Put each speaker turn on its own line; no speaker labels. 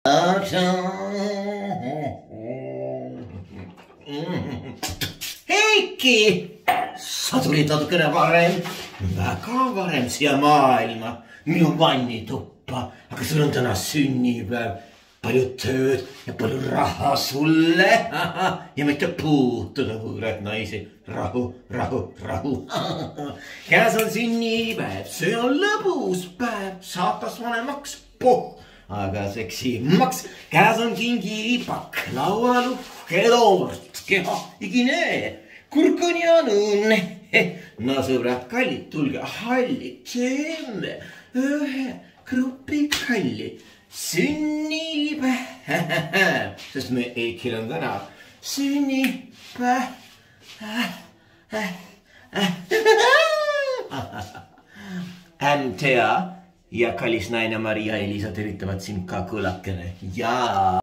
Eiki, sa tulid natukene varem, väga varem siia maailma, minu vannituppa, aga sul on täna sünnipäev, palju tööd ja palju raha sulle ja mitte puutuda võõrad naisi. Rahu, rahu, rahu. Käes on sünnipäev, see on lõbus päev, saatas vanemaks poh, aga seksimaks. Käes on kingipakk, laual uhke tort, keha igine, kurk on ja õnne. No sõbrad kallid, tulge hallid, teeme ühe grupi kalli sünnipäev, sest me Eikil on täna sünnipäev. Tea ja kallis naine Maria Elisa tervitavad sind ka kõlakene. Jaa.